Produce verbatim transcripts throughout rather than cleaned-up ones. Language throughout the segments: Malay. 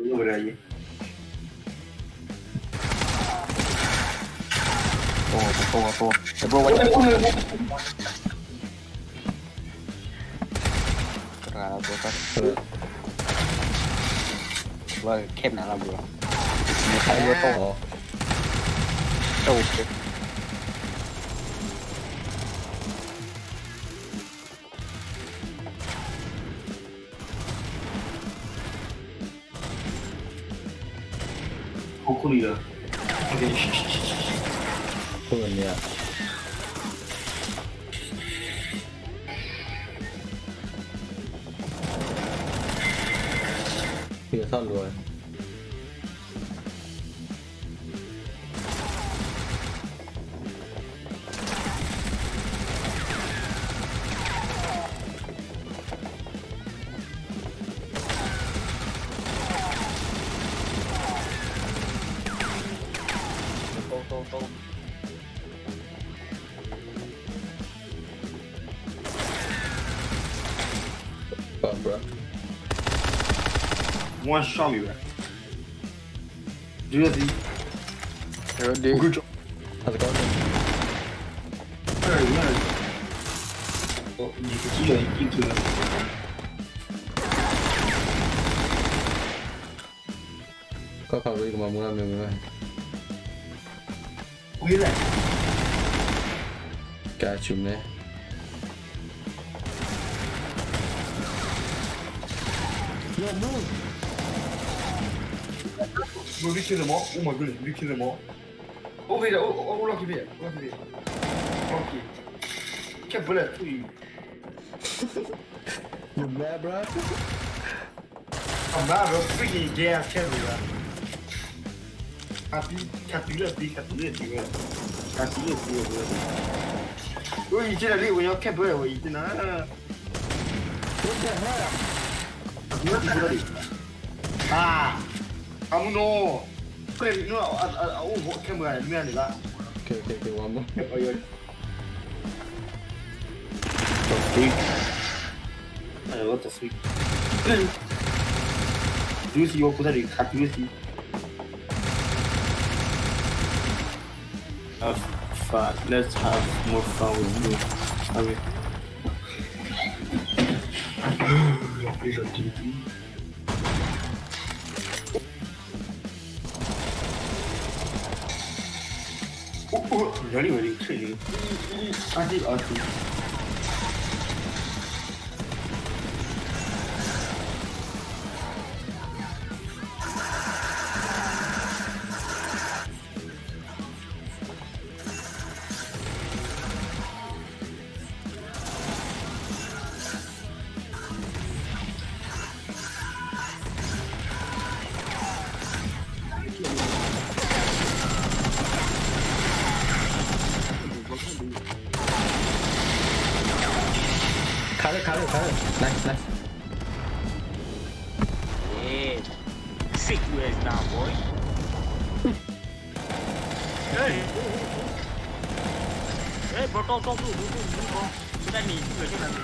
por ahí. Toma, toma, toma. Te puedo guardar. Rara, puedo vâng, khép nào làm được. Một hai đứa to. Đâu kìa. Không có gì rồi. Ok. Không cần nhỉ. Phía sau rồi. Tô tô tô. Fuck, bro. One shot me, bro. Do that. Rồi đi. Good job. How's it going? Very nice. Oh, you can see it into the. Có khẩu đi mà muốn làm được rồi. Quý này. Cả chùm này. No, no. We reach them all. Oh my goodness, we reach them all. Oh wait, oh, oh, oh, lucky bit, lucky bit. Lucky. Can't bullet to you. You mad, bro? I'm mad, bro. Freaking gay ass cat, bro. Happy, happy, happy, happy, happy, bro. Happy, happy, bro. Ôi, chị là liệu của nhau cat bullet, ôi, chị nói. What the hell? What the hell? Ah, kamu no. Kau no, oh, buat kamera ni mana lah? Okay, okay, okay, one more. Oh yeah. What the freak? Uh, what the freak? Do you see what tadi? Kat you see? Oh fuck! Let's have more fun with you. Okay. Please activity. Oh, oh, really, really, really. I think I think. Khá đấy, khá đấy, khá đấy. Nice, nice. Yeah. Sick you ass now, boy. Hey. Hey, bro, to to to to to. Kita ni juga je nanti.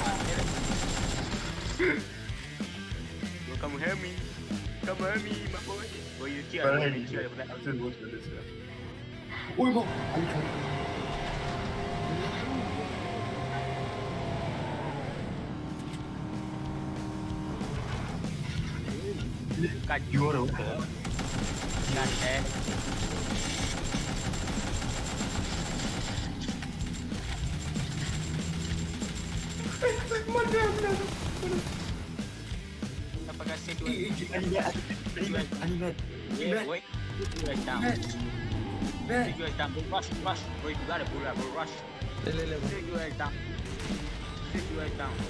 Come help me. Come help me, my boy. Boy, you cheer. You cheer for that. I'm still watching this. Oi, bro. I'm coming. Kat You are juga. Kat eh. Apa kasih tu? Animate. Yeah, wait. You guys down. You guys down. Bro, rush, rush. Bro, you gotta pull up, bro, rush. Lên, lên, lên. Take you guys down. Take you guys down.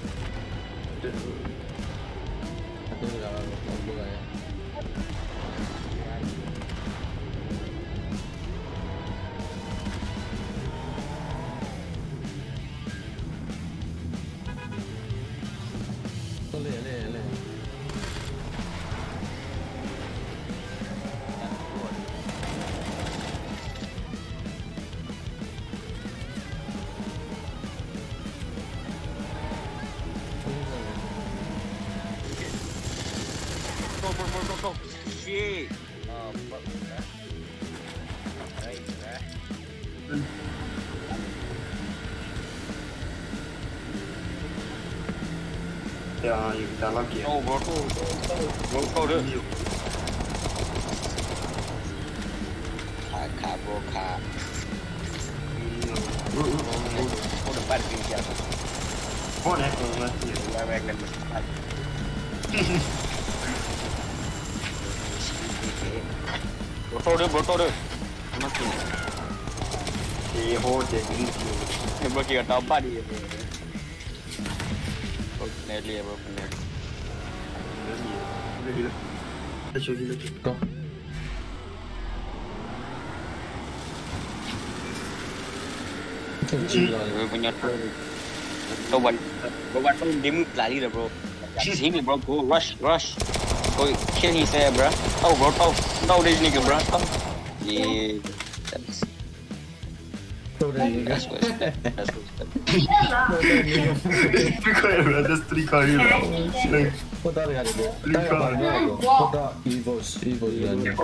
Tôi là một người. Tôi lên, lên, lên. go, go, go. Shit. Oh, fuck. Right, right. Ya, you kita lagi ya. Oh, bro, go, go, go, go, go. Khá, khá, bro, khá. Có được ba được chưa? Có nè, còn là gì? Qua về gần một phát. Bro, tô đưa, bro, tô đưa. Nó kì. Thì hô thì cũng chịu. Bro, kì tao bắt đi. Nè liề, bro, nè. Để chơi đi, để chơi. Go. Bro, punya tu. Kau buat, kau buat tu dia move lari dah, bro. Sini, bro, go rush, rush. Go kill his ass, bro. Tahu, bro, tahu. Tahu dia ni ke, bro? Tahu. Yeah. That's Go đây. that's what's that. That's what's that. Three corner, bro. That's three corner. Like, Kau tahu kan dia? Tahu apa dia? Kau tahu evos, evos dia.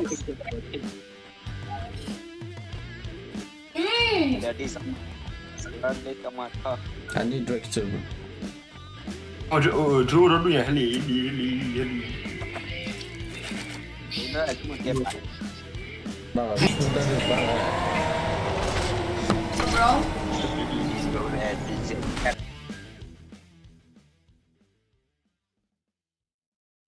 Jadi sama. Sekarang dia tak mata. I need Drake too. oh, Joe, Joe dah tu ya, heli, heli, heli, heli. Sudah, aku mau dia. Bagus. Sudah dia bagus. Bro. Eh,